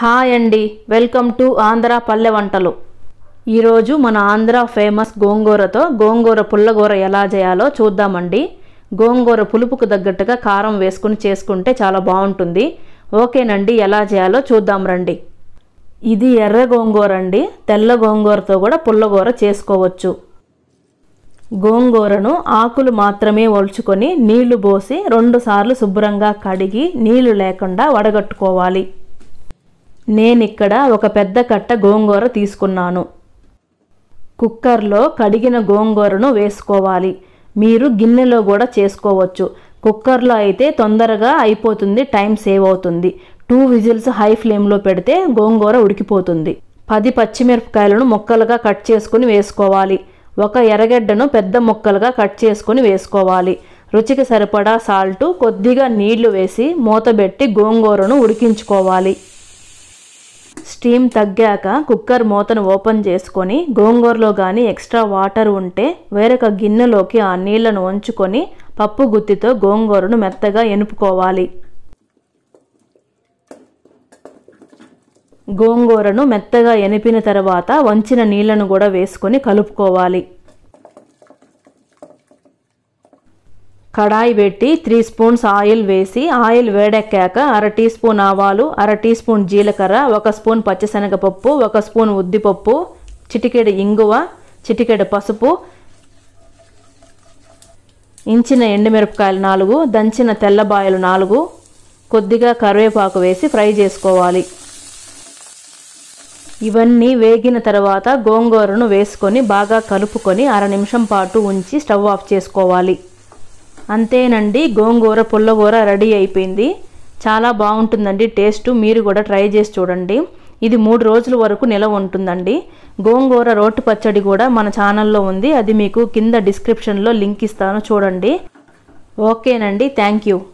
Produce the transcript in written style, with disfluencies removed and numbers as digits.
Hi అండి, welcome to Andhra పల్లె వంటలు. ఈరోజు మన ఆంధ్ర ఫేమస్ గోంగూరతో గోంగూర పుల్లగూర ఎలా చేయాలో చూద్దామండి. గోంగూర పులుపుకు తగ్గట్టుగా కారం వేసుకుని చేసుకుంటే చాలా బాగుంటుంది. ఓకేనండి, ఎలా చేయాలో చూద్దాం రండి. ఇది ఎర్ర గోంగూర అండి. తెల్ల గోంగూరతో కూడా పుల్లగూర చేసుకోవచ్చు. గోంగూరను ఆకులు మాత్రమే ఒలుచుకొని నీళ్లు పోసి 2 సార్లు శుభ్రంగా కడిగి నీళ్లు లేకుండా వడగట్టుకోవాలి. నేనిక్కడ ఒక పెద్ద కట్ట గోంగూర తీసుకున్నాను. కుక్కర్లో కడిగిన గోంగూరను వేసుకోవాలి. మీరు గిన్నెలో కూడా చేసుకోవచ్చు. కుక్కర్లో అయితే తొందరగా అయిపోతుంది, టైం సేవ్ అవుతుంది. 2 విజిల్స్ హై ఫ్లేమ్లో పెడితే గోంగూర ఉడికిపోతుంది. 10 పచ్చిమిరపకాయలను ముక్కలుగా కట్ చేసుకుని వేసుకోవాలి. ఒక ఎర్రగడ్డను పెద్ద ముక్కలుగా కట్ చేసుకుని వేసుకోవాలి. రుచికి సరిపడా సాల్టు, కొద్దిగా నీళ్లు వేసి మూతబెట్టి గోంగూరను ఉడికించుకోవాలి. స్టీమ్ తగ్గాక కుక్కర్ మూతను ఓపెన్ చేసుకొని గోంగూరలో కానీ ఎక్స్ట్రా వాటర్ ఉంటే వేరొక గిన్నెలోకి ఆ నీళ్లను వంచుకొని పప్పు గుత్తితో గోంగూరను మెత్తగా ఎనుపుకోవాలి. గోంగూరను మెత్తగా ఎనిపిన తర్వాత వంచిన నీళ్లను కూడా వేసుకొని కలుపుకోవాలి. కడాయి పెట్టి 3 స్పూన్స్ ఆయిల్ వేసి ఆయిల్ వేడెక్కాక 1/2 టీ స్పూన్ ఆవాలు, 1/2 టీ స్పూన్ జీలకర్ర, 1 స్పూన్ పచ్చిశనగపప్పు, 1 స్పూన్ ఉద్దిపప్పు, చిటికెడు ఇంగువ, చిటికెడు పసుపు, ఇంచిన ఎండుమిరపకాయలు 4, దంచిన తెల్లబాయలు 4, కొద్దిగా కరివేపాకు వేసి ఫ్రై చేసుకోవాలి. ఇవన్నీ వేగిన తర్వాత గోంగూరను వేసుకొని బాగా కలుపుకొని 1/2 నిమిషం పాటు ఉంచి స్టవ్ ఆఫ్ చేసుకోవాలి. అంతేనండి, గోంగూర పుల్లగూర రెడీ అయిపోయింది. చాలా బాగుంటుందండి టేస్ట్. మీరు కూడా ట్రై చేసి చూడండి. ఇది 3 రోజుల వరకు నిలవ ఉంటుందండి. గోంగూర రోటి పచ్చడి కూడా మన ఛానల్లో ఉంది. అది మీకు కింద డిస్క్రిప్షన్లో లింక్ ఇస్తాను, చూడండి. ఓకేనండి, థ్యాంక్ యూ.